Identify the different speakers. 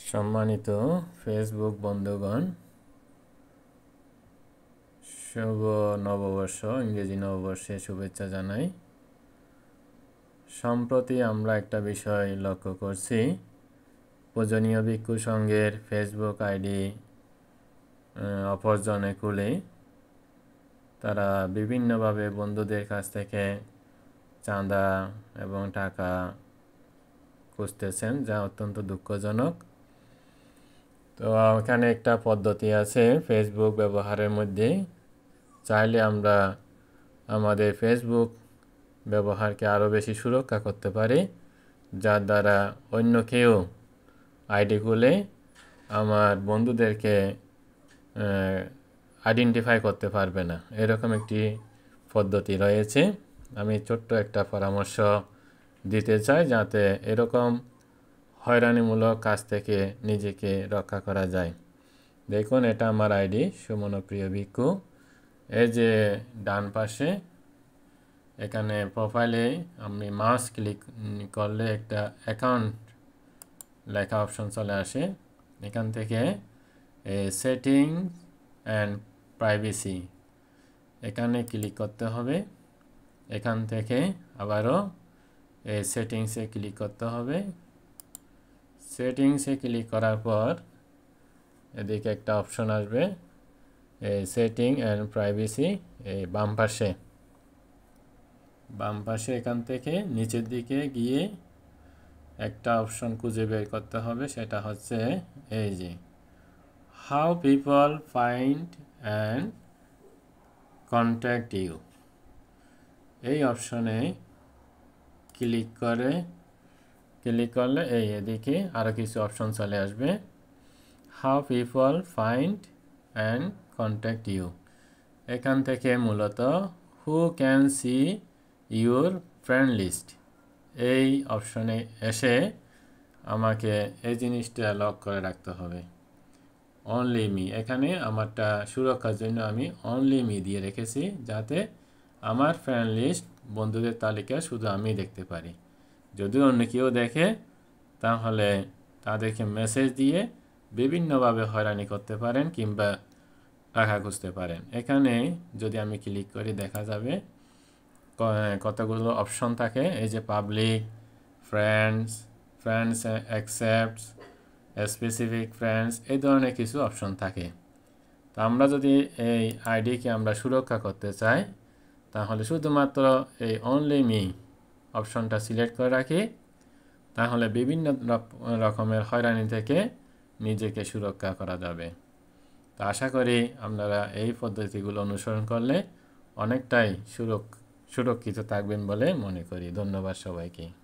Speaker 1: সম্মানিত ফেসবুক বন্ধুগণ, শুভ নববর্ষ, ইংরেজি নববর্ষে শুভেচ্ছা জানাই। সম্প্রতি আমরা একটা বিষয় লক্ষ্য করছি, পূজনীয় ভিক্ষু সংঘের ফেসবুক আইডি অপরজনে খুলে তারা বিভিন্নভাবে বন্ধুদের কাছ থেকে চাঁদা এবং টাকা খুঁজতেছেন, যা অত্যন্ত দুঃখজনক। তো এখানে একটা পদ্ধতি আছে ফেসবুক ব্যবহারের মধ্যে। চাইলে আমরা আমাদের ফেসবুক ব্যবহারকে আরও বেশি সুরক্ষা করতে পারি, যার দ্বারা অন্য কেউ আইডি খুলে আমার বন্ধুদেরকে আইডেন্টিফাই করতে পারবে না। এরকম একটি পদ্ধতি রয়েছে। আমি ছোট্ট একটা পরামর্শ দিতে চাই, যাতে এরকম হয়রানিমূলক কাজ থেকে নিজেকে রক্ষা করা যায়। দেখুন, এটা আমার আইডি সুমনপ্রিয় ভিক্ষু। এই যে ডান পাশে এখানে প্রোফাইলে আমি মাউস ক্লিক করলে একটা অ্যাকাউন্ট লেখা অপশন চলে আসে। এখান থেকে সেটিংস অ্যান্ড প্রাইভেসি এখানে ক্লিক করতে হবে। এখান থেকে আবারও সেটিংসে ক্লিক করতে হবে। সেটিংসে ক্লিক করার পর এদিকে একটা অপশন আসবে সেটিং অ্যান্ড প্রাইভেসি, বাম পাশে এখান থেকে নিচের দিকে গিয়ে একটা অপশন খুঁজে বের করতে হবে। সেটা হচ্ছে এই যে how people find and contact you. এই অপশনে ক্লিক করলে এদিকে আরও কিছু অপশন চলে আসবে। How people find and contact you, এখান থেকে মূলত who can see your friend list, এই অপশনে এসে আমাকে এই জিনিসটা লক করে রাখতে হবে, অনলি মি। এখানে আমারটা সুরক্ষার জন্য আমি অনলি মি দিয়ে রেখেছি, যাতে আমার ফ্রেন্ড লিস্ট, বন্ধুদের তালিকা শুধু আমি দেখতে পারি। যদি অন্য কেউ দেখে তাহলে তাদেরকে মেসেজ দিয়ে বিভিন্নভাবে হয়রানি করতে পারেন কিংবা টাকা খুঁজতে পারেন। এখানে যদি আমি ক্লিক করি দেখা যাবে কতগুলো অপশন থাকে। এই যে public, friends except, specific friends, এই ধরনের কিছু অপশন থাকে। তো আমরা যদি এই আইডিকে আমরা সুরক্ষা করতে চাই, তাহলে শুধুমাত্র এই অনলি মি অপশনটা সিলেক্ট করে রাখি, তাহলে বিভিন্ন রকমের হয়রানি থেকে নিজেকে সুরক্ষা করা যাবে। তো আশা করি আপনারা এই পদ্ধতিগুলো অনুসরণ করলে অনেকটাই সুরক্ষিত থাকবেন বলে মনে করি। ধন্যবাদ সবাইকে।